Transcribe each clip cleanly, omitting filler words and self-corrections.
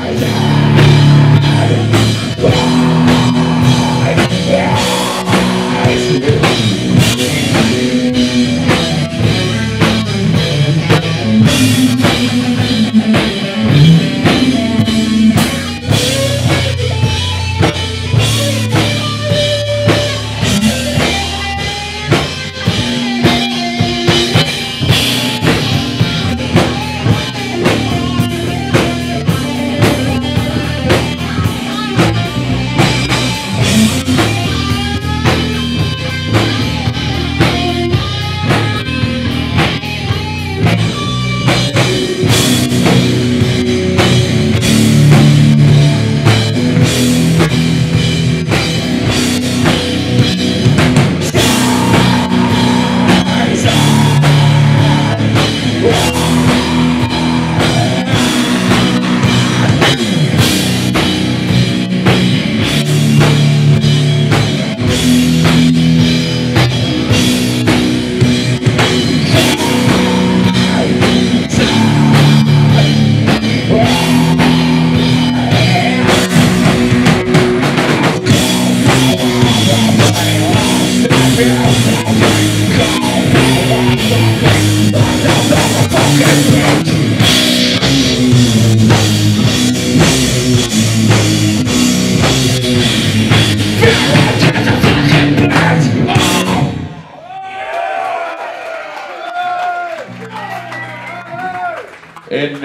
And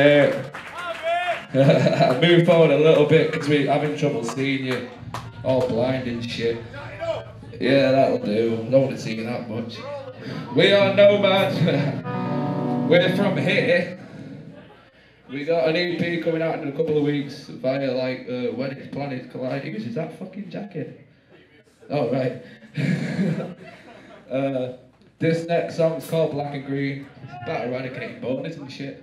I moved forward a little bit because we're having trouble seeing you all blind and shit. Yeah, that'll do. I don't want to see you that much. We are Nomad. We're from here. We got an EP coming out in a couple of weeks via like When It's Planets Colliding. Is that fucking jacket? Oh, right. This next song's called Black and Green. It's about eradicating boners and shit.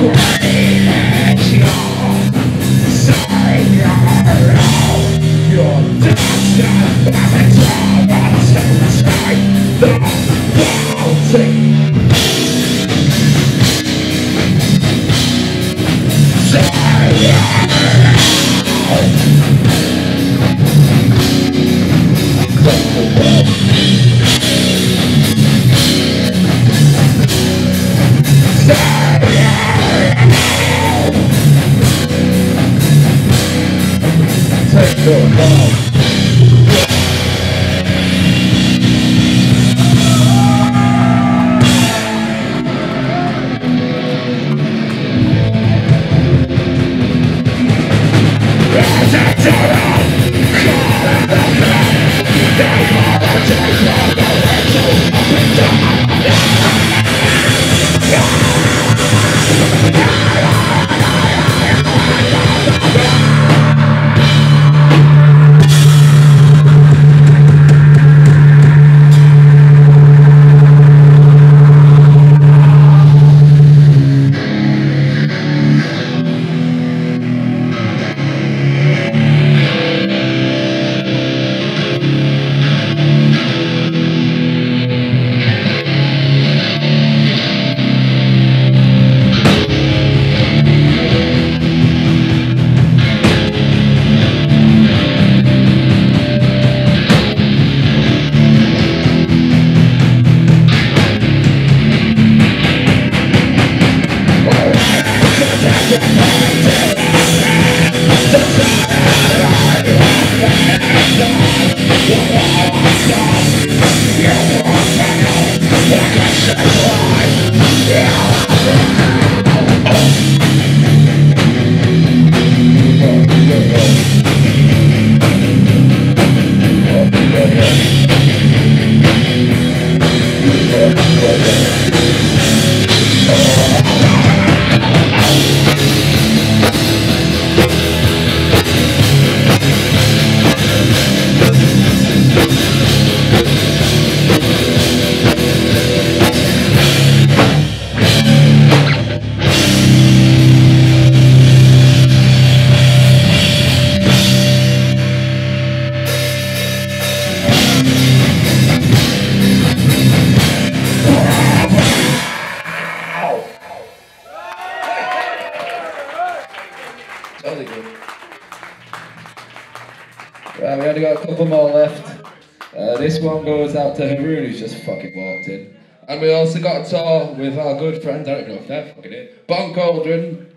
Right, we only got a couple more left. This one goes out to Haroon, who's just fucking walked in. And we also got a tour with our good friend, I don't know if they're fucking it, Bon Cauldron.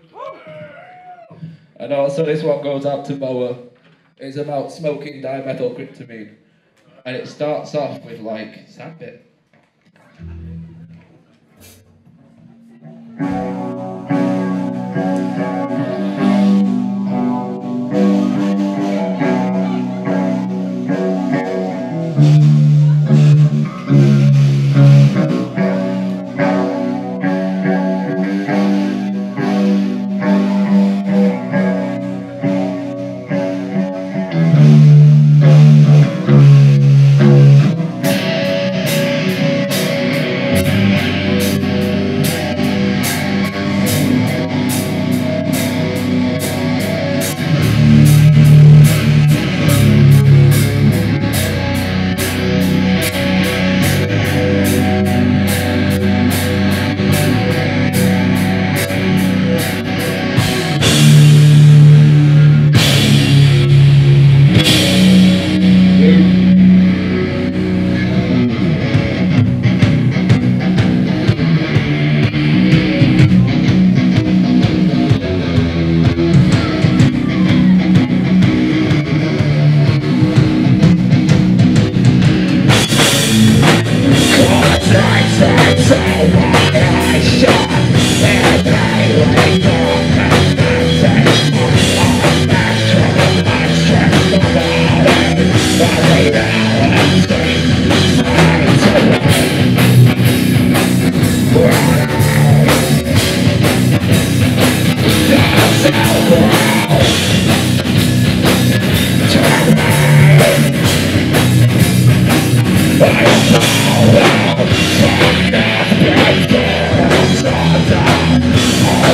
And also this one goes out to Moa. It's about smoking dimethyltryptamine. And it starts off with like, sad bit.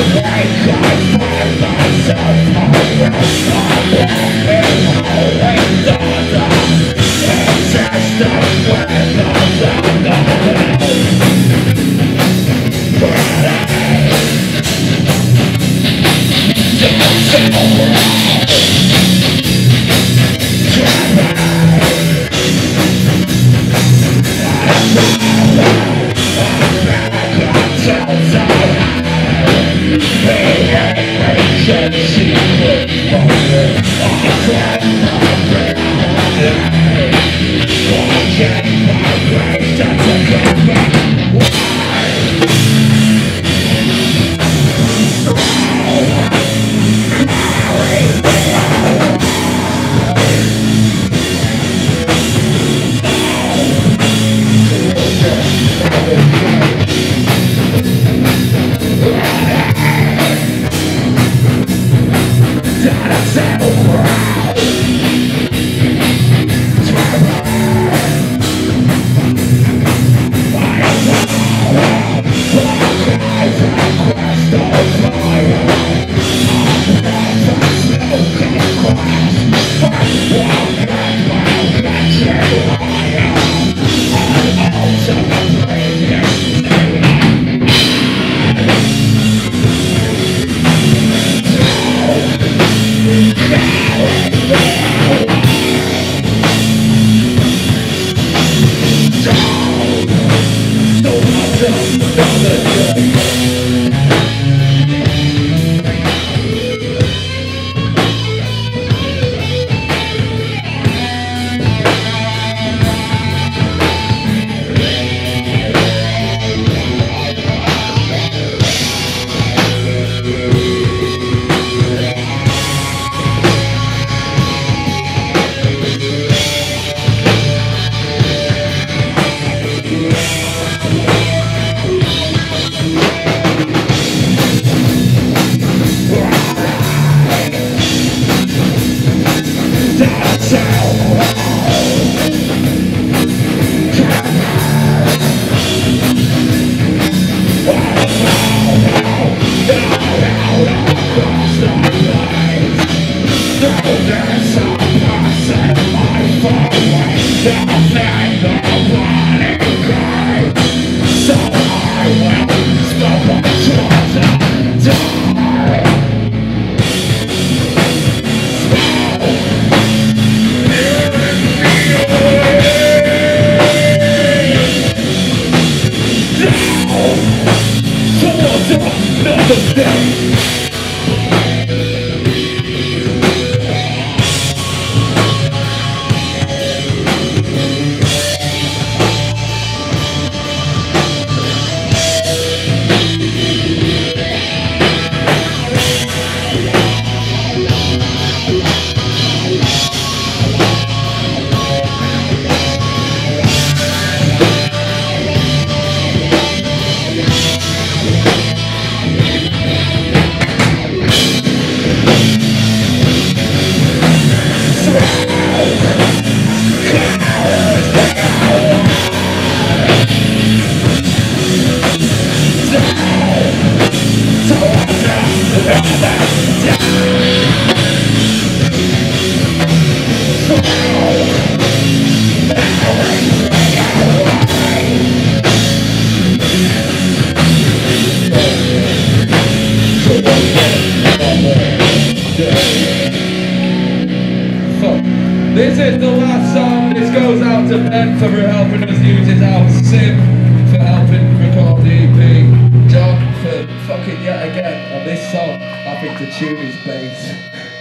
This is the last song. This goes out to Ben for helping us use his house, Sim for helping record the EP, John for fucking yet again on this song having to tune his bass.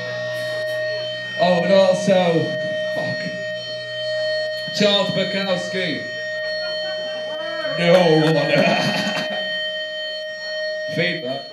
Oh, and also, Charles Bukowski. No one. Feedback.